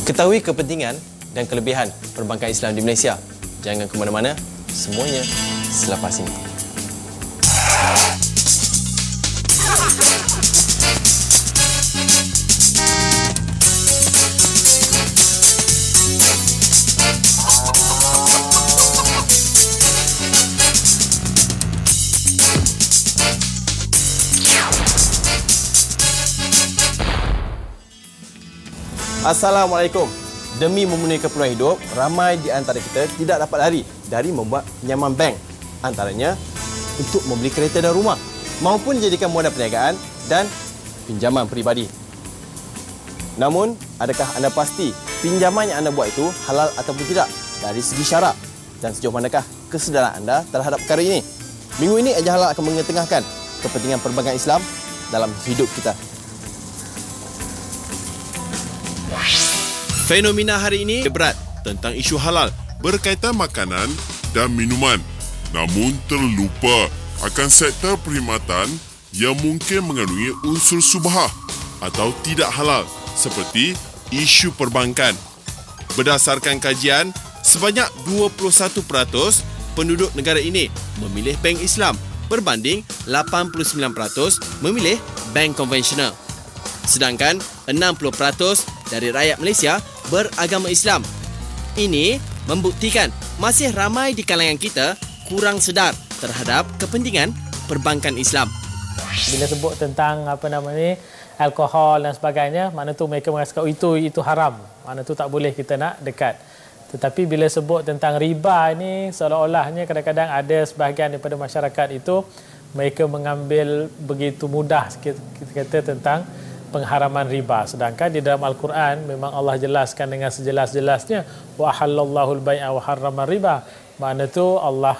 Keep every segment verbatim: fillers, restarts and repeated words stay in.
Ketahui kepentingan dan kelebihan perbankan Islam di Malaysia. Jangan ke mana-mana, semuanya selepas ini. Assalamualaikum. Demi memenuhi keperluan hidup, ramai di antara kita tidak dapat lari dari membuat pinjaman bank. Antaranya untuk membeli kereta dan rumah, maupun dijadikan modal perniagaan dan pinjaman peribadi. Namun, adakah anda pasti pinjaman yang anda buat itu halal ataupun tidak dari segi syarak? Dan sejauh manakah kesedaran anda terhadap perkara ini? Minggu ini Eja Halal akan mengetengahkan kepentingan perbankan Islam dalam hidup kita. Fenomena hari ini berat tentang isu halal berkaitan makanan dan minuman. Namun terlupa akan sektor perkhidmatan yang mungkin mengandungi unsur subhah atau tidak halal seperti isu perbankan. Berdasarkan kajian, sebanyak dua puluh satu peratus penduduk negara ini memilih bank Islam berbanding lapan puluh sembilan peratus memilih bank konvensional. Sedangkan enam puluh peratus dari rakyat Malaysia beragama Islam. Ini membuktikan masih ramai di kalangan kita kurang sedar terhadap kepentingan perbankan Islam. Bila sebut tentang apa nama ni, alkohol dan sebagainya, mana tu mereka mengatakan oh, itu itu haram. Mana tu tak boleh kita nak dekat. Tetapi bila sebut tentang riba ni, seolah-olahnya kadang-kadang ada sebahagian daripada masyarakat itu mereka mengambil begitu mudah kita, kita kata tentang pengharaman riba. Sedangkan di dalam Al-Quran memang Allah jelaskan dengan sejelas-jelasnya wa halallahu al-bai'a wa harrama riba. Makna tu Allah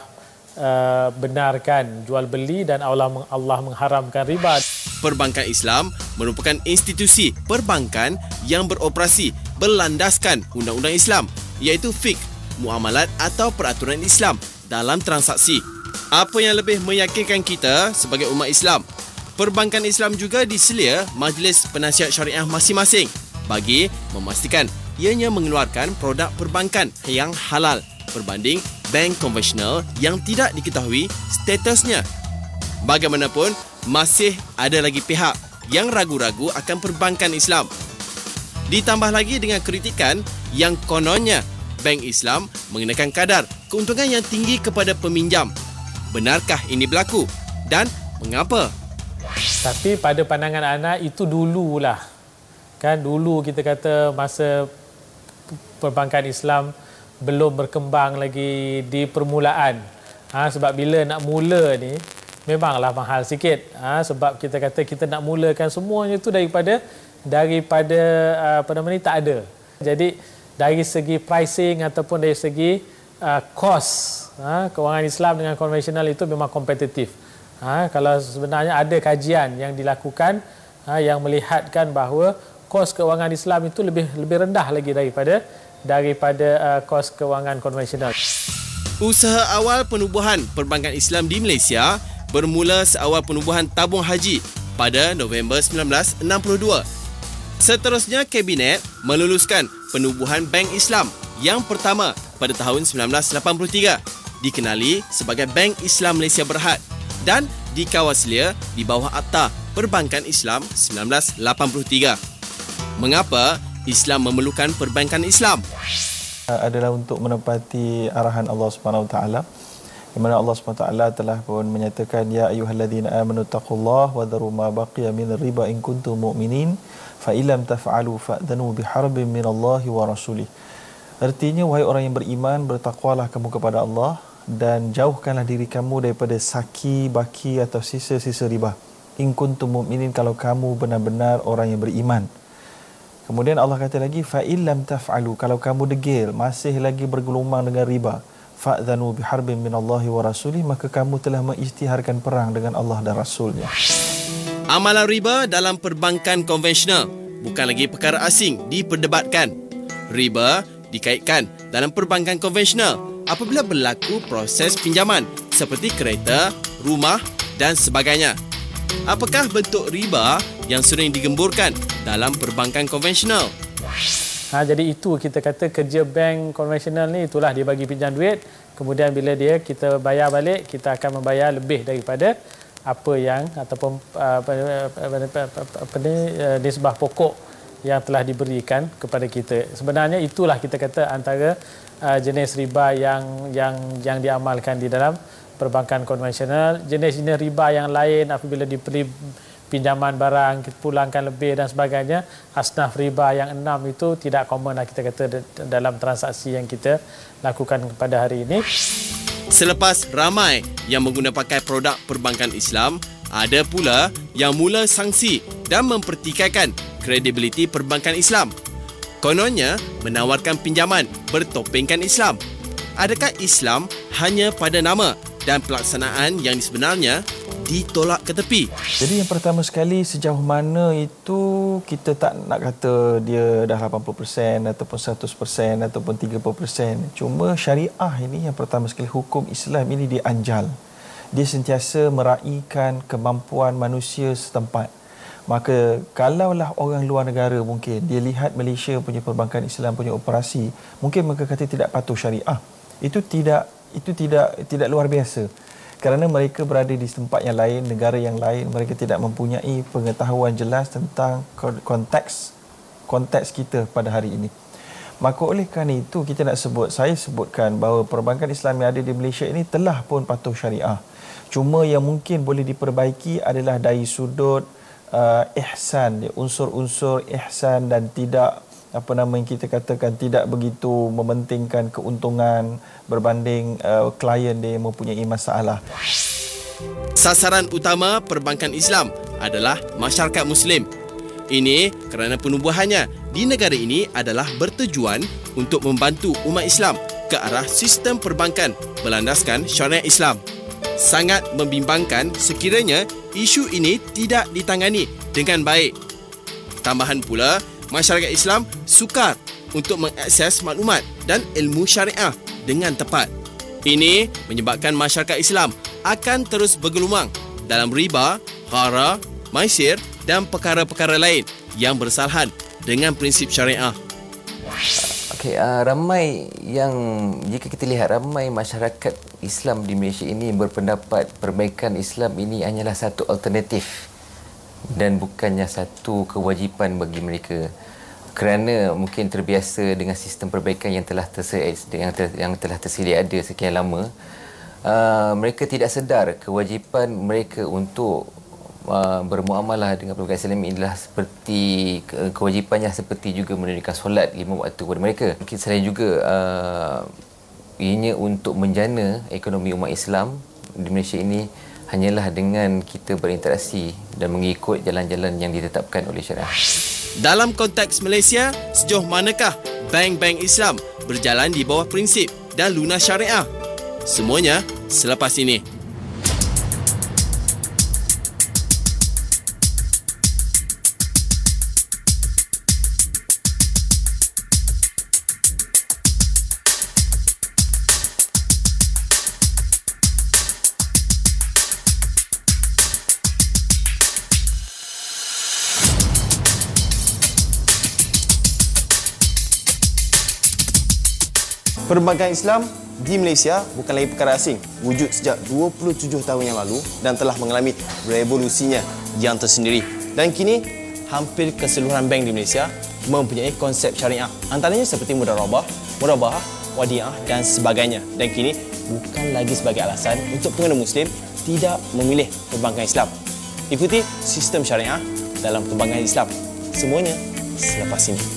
uh, benarkan jual beli dan Allah Allah mengharamkan riba. Perbankan Islam merupakan institusi perbankan yang beroperasi berlandaskan undang-undang Islam, iaitu fiqh, muamalat atau peraturan Islam dalam transaksi. Apa yang lebih meyakinkan kita sebagai umat Islam? Perbankan Islam juga diselia Majlis Penasihat Syariah masing-masing bagi memastikan ianya mengeluarkan produk perbankan yang halal berbanding bank konvensional yang tidak diketahui statusnya. Bagaimanapun, masih ada lagi pihak yang ragu-ragu akan perbankan Islam. Ditambah lagi dengan kritikan yang kononnya bank Islam mengenakan kadar keuntungan yang tinggi kepada peminjam. Benarkah ini berlaku dan mengapa? Tapi pada pandangan anak itu dululah. Kan dulu kita kata masa perbankan Islam belum berkembang lagi di permulaan. Ha, sebab bila nak mula ni memanglah mahal sikit. Ha, sebab kita kata kita nak mulakan semuanya tu daripada daripada apa nama ni tak ada. Jadi dari segi pricing ataupun dari segi uh, cost, ha, kewangan Islam dengan konvensional itu memang kompetitif. Ha, kalau sebenarnya ada kajian yang dilakukan ha, yang melihatkan bahawa kos kewangan Islam itu lebih lebih rendah lagi daripada daripada uh, kos kewangan konvensional. Usaha awal penubuhan perbankan Islam di Malaysia bermula seawal penubuhan tabung haji pada November sembilan belas enam puluh dua. Seterusnya, Kabinet meluluskan penubuhan Bank Islam yang pertama pada tahun sembilan belas lapan puluh tiga, dikenali sebagai Bank Islam Malaysia Berhad dan dikawal selia di bawah Akta Perbankan Islam sembilan belas lapan puluh tiga. Mengapa Islam memerlukan perbankan Islam? Adalah untuk menepati arahan Allah Subhanahu Wa Taala, di mana Allah Subhanahu Wa Taala telah pun menyatakan ya ayyuhalladzina amanu taqullaha wa dharu ma baqiya min riba in kuntum mu'minin fa illam taf'alu fa'dhanu biharbin minallahi wa rasulih. Artinya, wahai orang yang beriman, bertakwalah kamu kepada Allah dan jauhkanlah diri kamu daripada saki, baki atau sisa-sisa riba. In kuntum mu'minin, kalau kamu benar-benar orang yang beriman. Kemudian Allah kata lagi, fa illam taf'alu, kalau kamu degil, masih lagi bergelumang dengan riba, fa'dhanu biharbin minallahi wa rasulih, maka kamu telah mengisytiharkan perang dengan Allah dan Rasulnya. Amalan riba dalam perbankan konvensional bukan lagi perkara asing diperdebatkan. Riba dikaitkan dalam perbankan konvensional apabila berlaku proses pinjaman seperti kereta, rumah dan sebagainya. Apakah bentuk riba yang sering digemburkan dalam perbankan konvensional? Ha, jadi itu kita kata kerja bank konvensional ni, itulah dia bagi pinjam duit, kemudian bila dia kita bayar balik, kita akan membayar lebih daripada apa yang ataupun apa, apa, apa, apa ni nisbah pokok yang telah diberikan kepada kita. Sebenarnya itulah kita kata antara uh, jenis riba yang yang yang diamalkan di dalam perbankan konvensional. Jenis-jenis riba yang lain apabila diberi pinjaman barang, kita pulangkan lebih dan sebagainya, asnaf riba yang enam itu tidak common lah kita kata dalam transaksi yang kita lakukan pada hari ini. Selepas ramai yang mengguna pakai produk perbankan Islam, ada pula yang mula sangsi dan mempertikaikan kredibiliti perbankan Islam. Kononnya menawarkan pinjaman bertopengkan Islam. Adakah Islam hanya pada nama dan pelaksanaan yang sebenarnya ditolak ke tepi? Jadi yang pertama sekali, sejauh mana itu kita tak nak kata dia dah lapan puluh peratus ataupun seratus peratus ataupun tiga puluh peratus. Cuma syariah ini yang pertama sekali, hukum Islam ini dia anjal. Dia sentiasa meraihkan kemampuan manusia setempat. Maka kalaulah orang luar negara mungkin dia lihat Malaysia punya perbankan Islam punya operasi, mungkin mereka kata tidak patuh syariah. Itu tidak itu tidak tidak luar biasa. Kerana mereka berada di tempat yang lain, negara yang lain, mereka tidak mempunyai pengetahuan jelas tentang konteks konteks kita pada hari ini. Maka oleh kerana itu kita nak sebut, saya sebutkan bahawa perbankan Islam yang ada di Malaysia ini telah pun patuh syariah. Cuma yang mungkin boleh diperbaiki adalah dari sudut uh, ihsan, unsur-unsur ihsan dan tidak apa nama yang kita katakan tidak begitu mementingkan keuntungan berbanding uh, klien dia yang mempunyai masalah. Sasaran utama perbankan Islam adalah masyarakat Muslim. Ini kerana penubuhannya di negara ini adalah bertujuan untuk membantu umat Islam ke arah sistem perbankan berlandaskan syariat Islam. Sangat membimbangkan sekiranya isu ini tidak ditangani dengan baik. Tambahan pula, masyarakat Islam sukar untuk mengakses maklumat dan ilmu syariah dengan tepat. Ini menyebabkan masyarakat Islam akan terus bergelumang dalam riba, ghara, maisir dan perkara-perkara lain yang bersalahan dengan prinsip syariah. Okey, uh, ramai yang jika kita lihat ramai masyarakat Islam di Malaysia ini berpendapat perbaikan Islam ini hanyalah satu alternatif dan bukannya satu kewajipan bagi mereka. Kerana mungkin terbiasa dengan sistem perbaikan yang telah tersedia, yang, ter, yang telah tersedia ada sekian lama, uh, mereka tidak sedar kewajipan mereka untuk uh, bermuamalah dengan perbankan Islam ini adalah seperti ke, kewajipannya seperti juga menunaikan solat lima waktu kepada mereka. Mungkin selain juga uh, ianya untuk menjana ekonomi umat Islam di Malaysia ini hanyalah dengan kita berinteraksi dan mengikut jalan-jalan yang ditetapkan oleh syariah. Dalam konteks Malaysia, sejauh manakah bank-bank Islam berjalan di bawah prinsip dan lunas syariah? Semuanya selepas ini. Perbankan Islam di Malaysia bukan lagi perkara asing. Wujud sejak dua puluh tujuh tahun yang lalu dan telah mengalami revolusinya yang tersendiri. Dan kini, hampir keseluruhan bank di Malaysia mempunyai konsep syariah. Antaranya seperti mudarabah, murabahah, wadiah dan sebagainya. Dan kini, bukan lagi sebagai alasan untuk pengguna Muslim tidak memilih perbankan Islam. Ikuti sistem syariah dalam perbankan Islam. Semuanya selepas ini.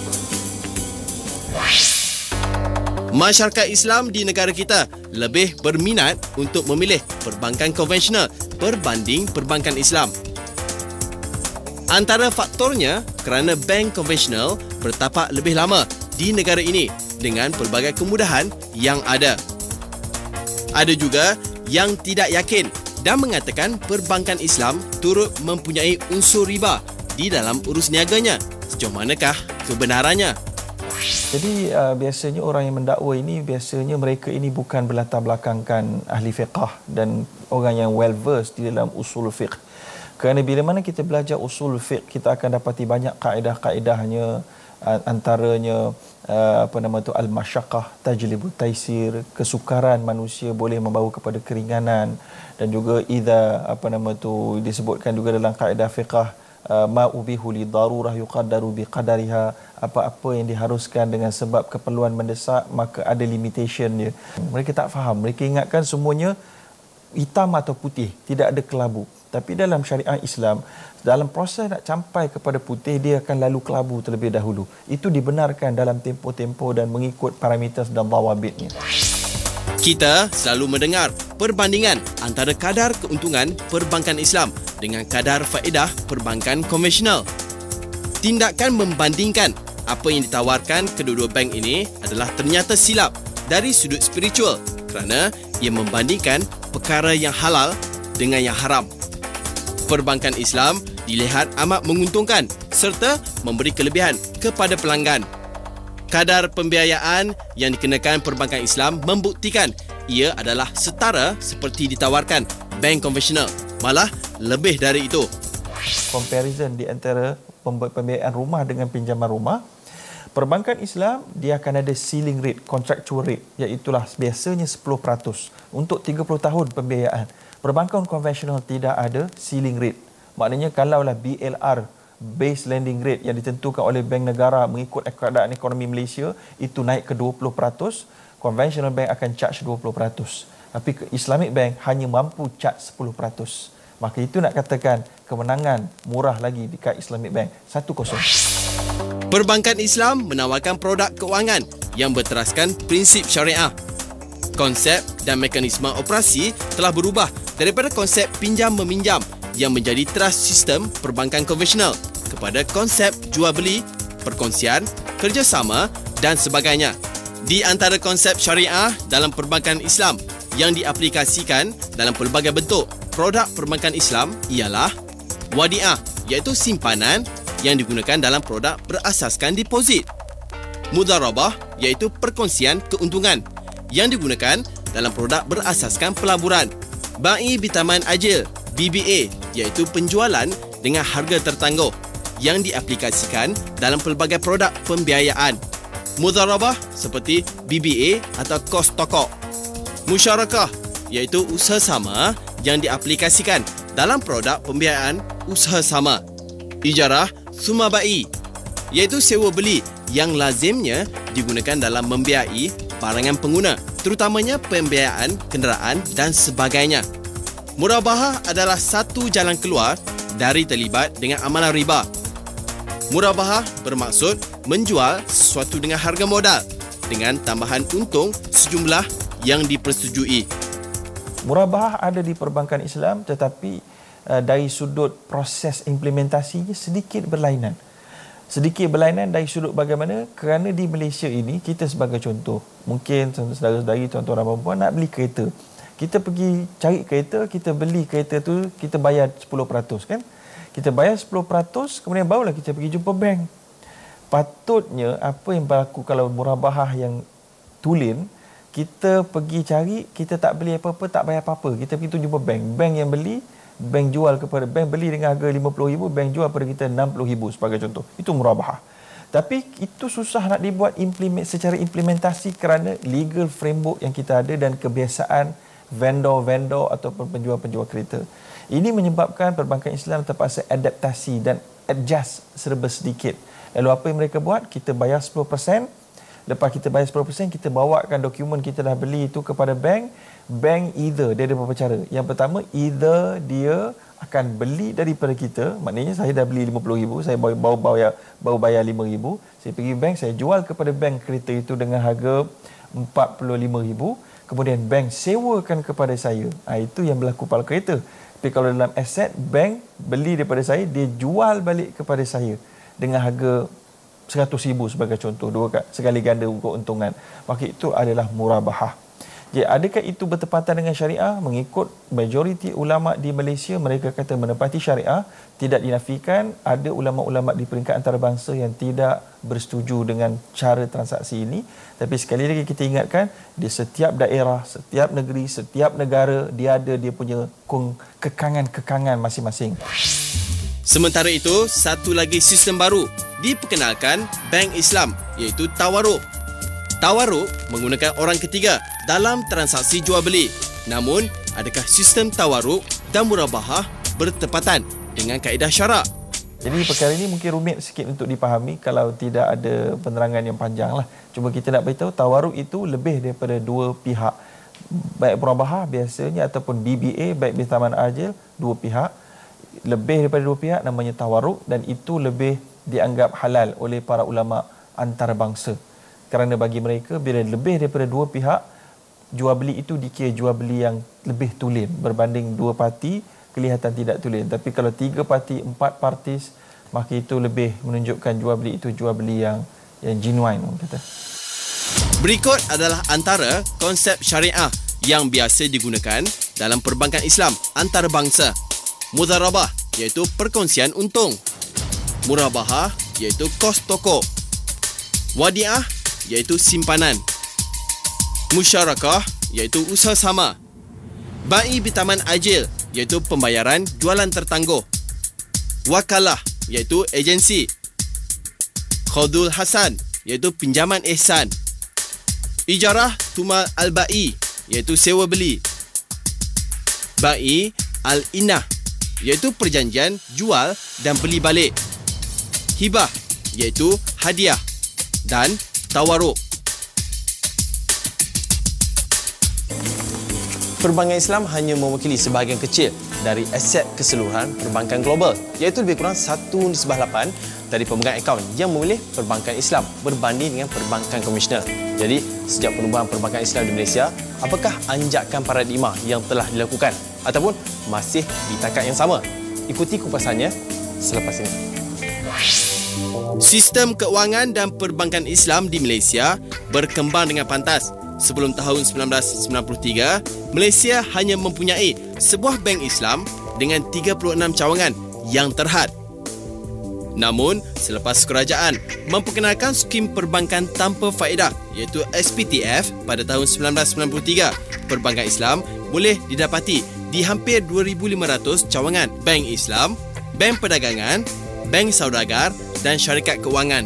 Masyarakat Islam di negara kita lebih berminat untuk memilih perbankan konvensional berbanding perbankan Islam. Antara faktornya kerana bank konvensional bertapak lebih lama di negara ini dengan pelbagai kemudahan yang ada. Ada juga yang tidak yakin dan mengatakan perbankan Islam turut mempunyai unsur riba di dalam urus niaganya. Sejauh manakah kebenarannya? Jadi uh, biasanya orang yang mendakwa ini biasanya mereka ini bukan berlatar belakangkan ahli fiqh dan orang yang well versed di dalam usul fiqh. Kerana bila mana kita belajar usul fiqh, kita akan dapati banyak kaedah-kaedahnya antaranya uh, apa nama tu al-masyaqqah tajlibu taisir, kesukaran manusia boleh membawa kepada keringanan, dan juga idza apa nama tu disebutkan juga dalam kaedah fiqh uh, ma ubihu li darurah yuqaddaru bi qadariha, apa-apa yang diharuskan dengan sebab keperluan mendesak maka ada limitation dia. Mereka tak faham, mereka ingatkan semuanya hitam atau putih, tidak ada kelabu. Tapi dalam syariah Islam, dalam proses nak sampai kepada putih, dia akan lalu kelabu terlebih dahulu. Itu dibenarkan dalam tempoh-tempoh dan mengikut parameter dan dawabitnya. Kita selalu mendengar perbandingan antara kadar keuntungan perbankan Islam dengan kadar faedah perbankan konvensional. Tindakan membandingkan apa yang ditawarkan kedua-dua bank ini adalah ternyata silap dari sudut spiritual kerana ia membandingkan perkara yang halal dengan yang haram. Perbankan Islam dilihat amat menguntungkan serta memberi kelebihan kepada pelanggan. Kadar pembiayaan yang dikenakan perbankan Islam membuktikan ia adalah setara seperti ditawarkan bank konvensional, malah lebih dari itu. Comparison di antara pembiayaan rumah dengan pinjaman rumah, perbankan Islam dia akan ada ceiling rate, contractual rate, iaitu biasanya sepuluh peratus untuk tiga puluh tahun pembiayaan. Perbankan konvensional tidak ada ceiling rate. Maknanya kalaulah B L R, base lending rate yang ditentukan oleh bank negara mengikut keadaan ekonomi Malaysia itu naik ke dua puluh peratus, conventional bank akan charge dua puluh peratus. Tapi Islamic bank hanya mampu charge sepuluh peratus. Maka itu nak katakan kemenangan murah lagi dekat Islamic bank, satu kosong. Perbankan Islam menawarkan produk kewangan yang berteraskan prinsip syariah. Konsep dan mekanisme operasi telah berubah daripada konsep pinjam-meminjam yang menjadi trust sistem perbankan konvensional kepada konsep jual-beli, perkongsian, kerjasama dan sebagainya. Di antara konsep syariah dalam perbankan Islam yang diaplikasikan dalam pelbagai bentuk produk perbankan Islam ialah wadi'ah, iaitu simpanan yang digunakan dalam produk berasaskan deposit. Mudharabah, iaitu perkongsian keuntungan yang digunakan dalam produk berasaskan pelaburan. Bai bitaman ajil, B B A, iaitu penjualan dengan harga tertangguh yang diaplikasikan dalam pelbagai produk pembiayaan. Mudharabah seperti B B A atau kos tokok. Musyarakah, iaitu usaha sama yang diaplikasikan dalam produk pembiayaan usaha sama. Ijarah sumabai, iaitu sewa beli yang lazimnya digunakan dalam membiayai barangan pengguna, terutamanya pembiayaan kenderaan dan sebagainya. Murabahah adalah satu jalan keluar dari terlibat dengan amalan riba. Murabahah bermaksud menjual sesuatu dengan harga modal dengan tambahan untung sejumlah yang dipersetujui. Murabahah ada di perbankan Islam, tetapi uh, dari sudut proses implementasinya sedikit berlainan. Sedikit berlainan dari sudut bagaimana? Kerana di Malaysia ini, kita sebagai contoh, mungkin saudara-saudari, tuan-tuan dan puan-puan nak beli kereta. Kita pergi cari kereta, kita beli kereta tu, kita bayar sepuluh peratus kan? Kita bayar sepuluh peratus, kemudian barulah kita pergi jumpa bank. Patutnya apa yang berlaku kalau murabahah yang tulen, kita pergi cari, kita tak beli apa-apa, tak bayar apa-apa. Kita pergi tu jumpa bank. Bank yang beli, bank jual kepada bank, beli dengan harga lima puluh ribu, bank jual pada kita enam puluh ribu sebagai contoh. Itu murabahah. Tapi itu susah nak dibuat implement, secara implementasi kerana legal framework yang kita ada dan kebiasaan vendor-vendor ataupun penjual-penjual kereta. Ini menyebabkan perbankan Islam terpaksa adaptasi dan adjust serba sedikit. Lalu apa yang mereka buat? Kita bayar sepuluh peratus. Lepas kita bayar sepuluh peratus, kita bawakan dokumen kita dah beli itu kepada bank. Bank either, dia ada beberapa cara. Yang pertama, either dia akan beli daripada kita, maknanya saya dah beli lima puluh ribu, saya baru, baru, bayar, baru bayar lima ribu, saya pergi bank, saya jual kepada bank kereta itu dengan harga empat puluh lima ribu, kemudian bank sewakan kepada saya. Ha, itu yang berlaku pada kereta. Tapi kalau dalam aset, bank beli daripada saya, dia jual balik kepada saya dengan harga seratus ribu sebagai contoh, dua sekali ganda keuntungan. Maka itu adalah murabahah. Jadi, adakah itu bertepatan dengan syariah? Mengikut majoriti ulama di Malaysia, mereka kata menepati syariah. Tidak dinafikan ada ulama-ulama di peringkat antarabangsa yang tidak bersetuju dengan cara transaksi ini. Tapi sekali lagi kita ingatkan, di setiap daerah, setiap negeri, setiap negara, dia ada dia punya kekangan-kekangan masing-masing. Sementara itu, satu lagi sistem baru diperkenalkan Bank Islam iaitu Tawarruk. Tawarruk menggunakan orang ketiga dalam transaksi jual beli. Namun, adakah sistem tawarruk dan murabahah bertepatan dengan kaedah syarak? Jadi perkara ini mungkin rumit sikit untuk dipahami kalau tidak ada penerangan yang panjang lah. Cuma kita nak beritahu tawarruk itu lebih daripada dua pihak. Baik murabahah biasanya ataupun B B A, baik bersamaan ajil, dua pihak. Lebih daripada dua pihak namanya tawarruk dan itu lebih dianggap halal oleh para ulama antarabangsa. Kerana bagi mereka bila lebih daripada dua pihak, jual beli itu dikira jual beli yang lebih tulen berbanding dua parti kelihatan tidak tulen. Tapi kalau tiga parti, empat partis, maka itu lebih menunjukkan jual beli itu jual beli yang yang genuine orang kata. Berikut adalah antara konsep syariah yang biasa digunakan dalam perbankan Islam antarabangsa. Mudharabah iaitu perkongsian untung. Murabahah iaitu kos toko. Wadiah iaitu simpanan. Musyarakah iaitu usaha sama. Bai bitaman ajil iaitu pembayaran jualan tertangguh. Wakalah iaitu agensi. Khadul hasan iaitu pinjaman ihsan. Ijarah tumal al-ba'i iaitu sewa beli. Ba'i al-inah iaitu perjanjian jual dan beli balik. Hibah iaitu hadiah dan tawarruk. Perbankan Islam hanya mewakili sebahagian kecil dari aset keseluruhan perbankan global, iaitu lebih kurang satu nisbah lapan dari pemegang akaun yang memilih perbankan Islam berbanding dengan perbankan konvensional. Jadi, sejak penubuhan perbankan Islam di Malaysia, apakah anjakan paradigma yang telah dilakukan ataupun masih di takat yang sama? Ikuti kupasannya selepas ini. Sistem keuangan dan perbankan Islam di Malaysia berkembang dengan pantas. Sebelum tahun sembilan belas sembilan puluh tiga, Malaysia hanya mempunyai sebuah bank Islam dengan tiga puluh enam cawangan yang terhad. Namun, selepas kerajaan memperkenalkan skim perbankan tanpa faedah iaitu S P T F pada tahun sembilan belas sembilan puluh tiga, perbankan Islam boleh didapati di hampir dua ribu lima ratus cawangan bank Islam, bank perdagangan, bank saudagar dan syarikat keuangan.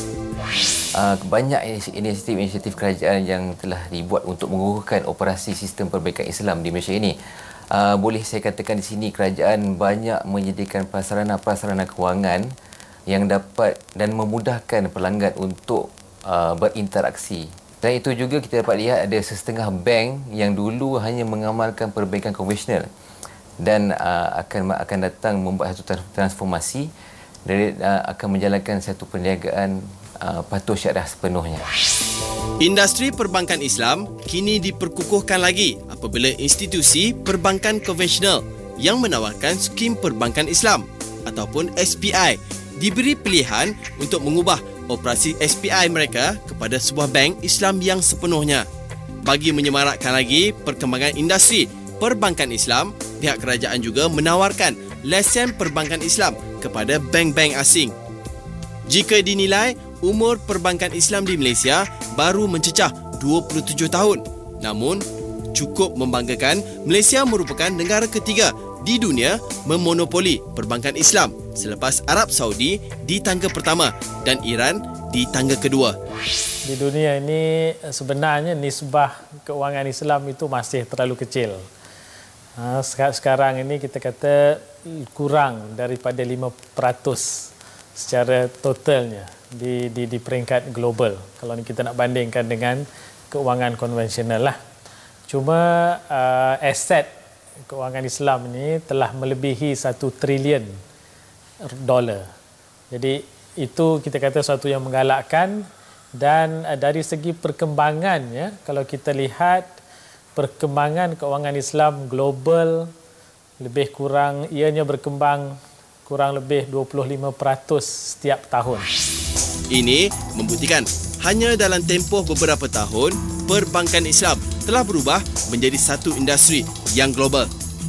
Uh, banyak inisiatif-inisiatif kerajaan yang telah dibuat untuk mengukuhkan operasi sistem perbankan Islam di Malaysia ini. Uh, boleh saya katakan di sini kerajaan banyak menyediakan prasarana-prasarana kewangan yang dapat dan memudahkan pelanggan untuk uh, berinteraksi. Dan itu juga kita dapat lihat ada setengah bank yang dulu hanya mengamalkan perbankan konvensional dan uh, akan akan datang membuat satu transformasi dan uh, akan menjalankan satu perniagaan uh, patuh syariah sepenuhnya. Industri perbankan Islam kini diperkukuhkan lagi apabila institusi perbankan konvensional yang menawarkan skim perbankan Islam ataupun S P I diberi pilihan untuk mengubah operasi S P I mereka kepada sebuah bank Islam yang sepenuhnya. Bagi menyemarakkan lagi perkembangan industri perbankan Islam, pihak kerajaan juga menawarkan lesen perbankan Islam kepada bank-bank asing. Jika dinilai umur perbankan Islam di Malaysia baru mencecah dua puluh tujuh tahun. Namun, cukup membanggakan Malaysia merupakan negara ketiga di dunia memonopoli perbankan Islam selepas Arab Saudi di tangga pertama dan Iran di tangga kedua. Di dunia ini sebenarnya nisbah keuangan Islam itu masih terlalu kecil. Sekarang ini kita kata kurang daripada lima peratus secara totalnya di, di, di peringkat global. Kalau kita nak bandingkan dengan keuangan konvensional lah. Cuma uh, aset keuangan Islam ini telah melebihi satu trilion dolar. Jadi itu kita kata sesuatu yang menggalakkan dan uh, dari segi perkembangannya, kalau kita lihat perkembangan keuangan Islam global lebih kurang ianya berkembang kurang lebih dua puluh lima peratus setiap tahun. Ini membuktikan hanya dalam tempoh beberapa tahun perbankan Islam telah berubah menjadi satu industri yang global.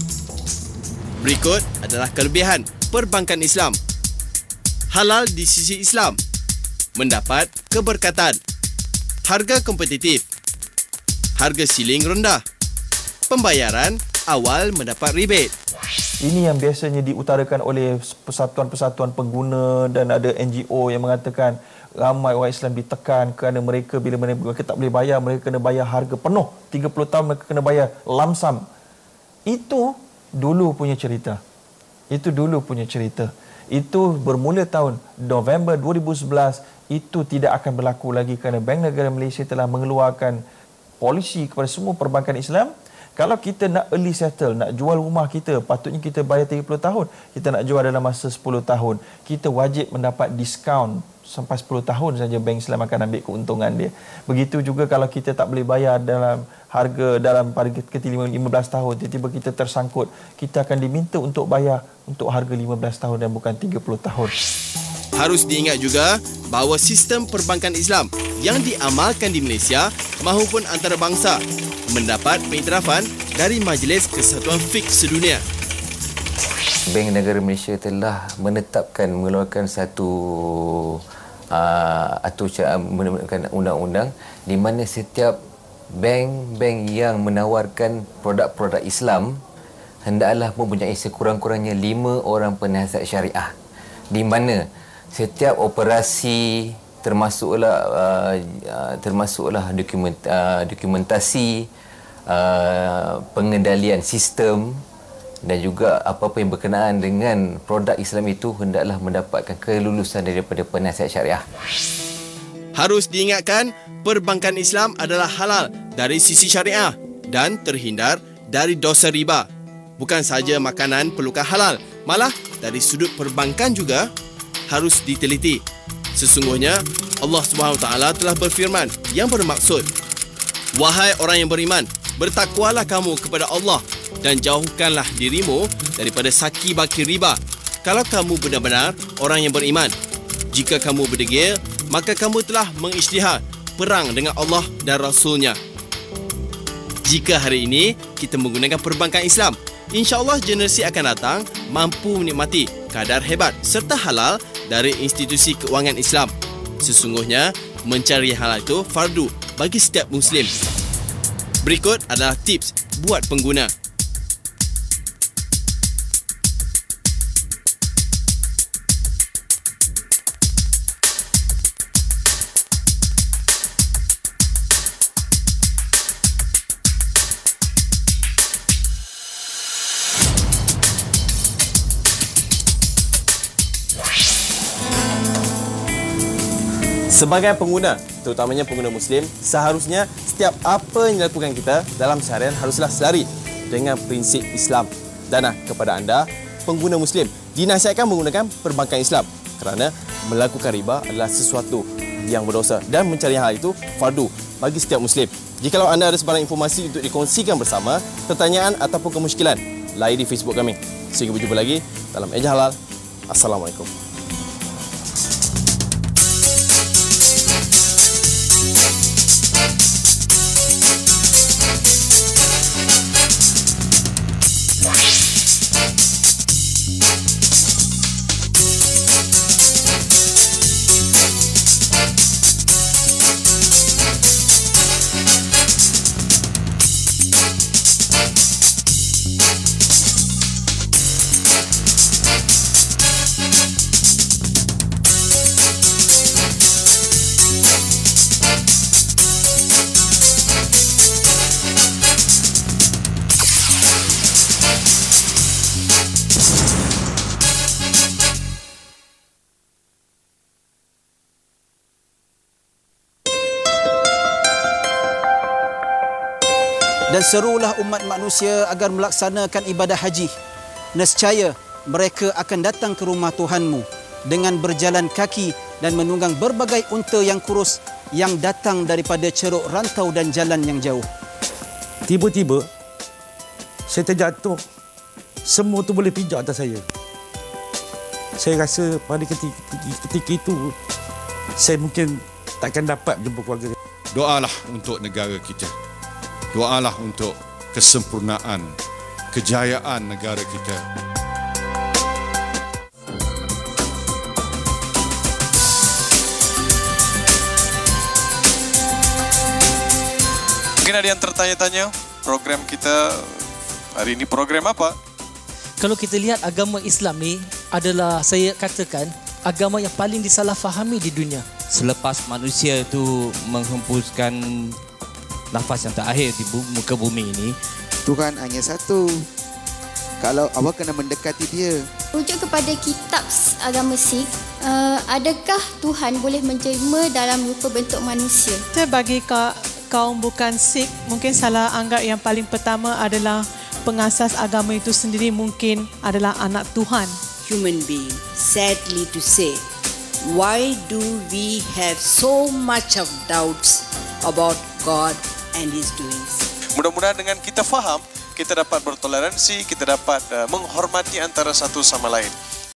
Berikut adalah kelebihan perbankan Islam. Halal di sisi Islam, mendapat keberkatan, harga kompetitif, harga siling rendah, pembayaran awal mendapat rebate, Ini yang biasanya diutarakan oleh persatuan-persatuan pengguna dan ada N G O yang mengatakan ramai orang Islam ditekan kerana mereka bila mereka tak boleh bayar, mereka kena bayar harga penuh. tiga puluh tahun mereka kena bayar lamsam. Itu dulu punya cerita. Itu dulu punya cerita. Itu bermula tahun November dua ribu sebelas. Itu tidak akan berlaku lagi kerana Bank Negara Malaysia telah mengeluarkan polisi kepada semua perbankan Islam. Kalau kita nak early settle, nak jual rumah kita, patutnya kita bayar tiga puluh tahun. Kita nak jual dalam masa sepuluh tahun. Kita wajib mendapat diskaun sampai sepuluh tahun saja bank Islam akan ambil keuntungan dia. Begitu juga kalau kita tak boleh bayar dalam harga dalam pada ketika lima belas tahun, tiba-tiba kita tersangkut, kita akan diminta untuk bayar untuk harga lima belas tahun dan bukan tiga puluh tahun. Harus diingat juga bahawa sistem perbankan Islam yang diamalkan di Malaysia mahupun antarabangsa mendapat pengiktirafan dari Majlis Kesatuan Fiqh Sedunia. Bank Negara Malaysia telah menetapkan mengeluarkan satu uh, atau mengeluarkan undang-undang di mana setiap bank-bank yang menawarkan produk-produk Islam hendaklah mempunyai sekurang-kurangnya lima orang penasihat syariah, di mana setiap operasi termasuklah uh, uh, termasuklah dokument, uh, dokumentasi, uh, pengendalian sistem dan juga apa-apa yang berkenaan dengan produk Islam itu hendaklah mendapatkan kelulusan daripada penasihat syariah. Harus diingatkan, perbankan Islam adalah halal dari sisi syariah dan terhindar dari dosa riba. Bukan sahaja makanan perlukan halal, malah dari sudut perbankan juga harus diteliti. Sesungguhnya Allah Subhanahu Wa Taala telah berfirman yang bermaksud, "Wahai orang yang beriman, bertakwalah kamu kepada Allah dan jauhkanlah dirimu daripada saki baki riba. Kalau kamu benar-benar orang yang beriman, jika kamu berdegil, maka kamu telah mengisytihad perang dengan Allah dan Rasulnya." Jika hari ini kita menggunakan perbankan Islam, insya-Allah generasi akan datang mampu menikmati kadar hebat serta halal dari institusi keuangan Islam. Sesungguhnya, mencari halal itu fardu bagi setiap Muslim. Berikut adalah tips buat pengguna. Sebagai pengguna, terutamanya pengguna Muslim, seharusnya setiap apa yang dilakukan kita dalam seharian haruslah selari dengan prinsip Islam. Dan kepada anda, pengguna Muslim, dinasihatkan menggunakan perbankan Islam kerana melakukan riba adalah sesuatu yang berdosa dan mencari hal itu fardu bagi setiap Muslim. Jikalau anda ada sebarang informasi untuk dikongsikan bersama, pertanyaan ataupun kemusykilan, layari di Facebook kami. Sehingga berjumpa lagi dalam Eja Halal. Assalamualaikum. Dan serulah umat manusia agar melaksanakan ibadah haji. Nescaya mereka akan datang ke rumah Tuhanmu dengan berjalan kaki dan menunggang berbagai unta yang kurus yang datang daripada ceruk rantau dan jalan yang jauh. Tiba-tiba saya terjatuh. Semua tu boleh pijak atas saya. Saya rasa pada ketika, ketika itu saya mungkin takkan dapat jumpa keluarga. Doalah untuk negara kita. Doalah untuk kesempurnaan, kejayaan negara kita. Mungkin ada yang tertanya-tanya, program kita hari ini program apa? Kalau kita lihat agama Islam ni adalah, saya katakan, agama yang paling disalahfahami di dunia. Selepas manusia itu menghembuskan nafas yang terakhir di muka bumi ini, Tuhan hanya satu. Kalau awak kena mendekati dia. Rujuk kepada kitab agama Sikh, uh, adakah Tuhan boleh menjelma dalam rupa bentuk manusia? Bagi kaum bukan Sikh, mungkin salah anggap yang paling pertama adalah pengasas agama itu sendiri mungkin adalah anak Tuhan. Human being, sadly to say, why do we have so much of doubts about God and His doings? Mudah-mudahan dengan kita faham, kita dapat bertoleransi, kita dapat uh, menghormati antara satu sama lain.